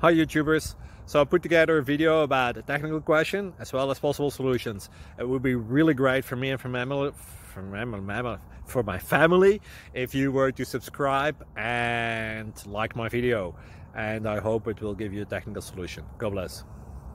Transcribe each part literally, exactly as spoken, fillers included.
Hi YouTubers! So I put together a video about a technical question as well as possible solutions. It would be really great for me and for my family, for my, for my family if you were to subscribe and like my video, and I hope it will give you a technical solution. God bless.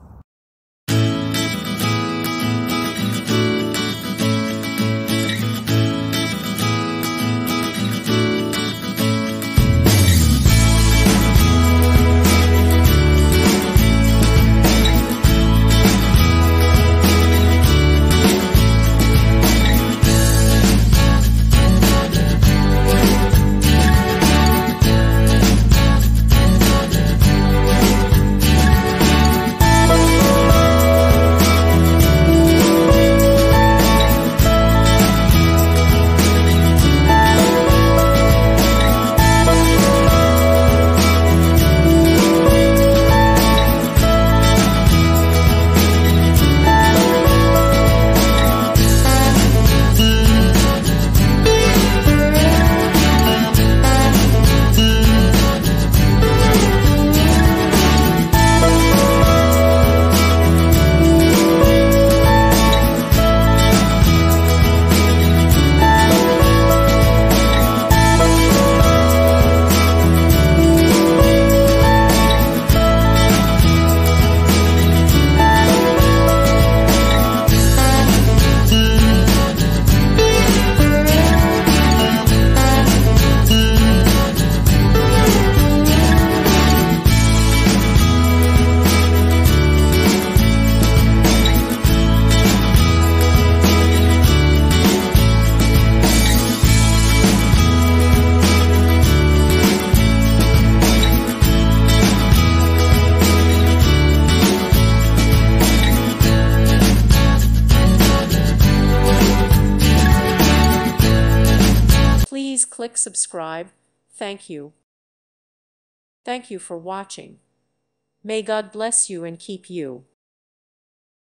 Please click subscribe. Thank you. Thank you for watching. May God bless you and keep you.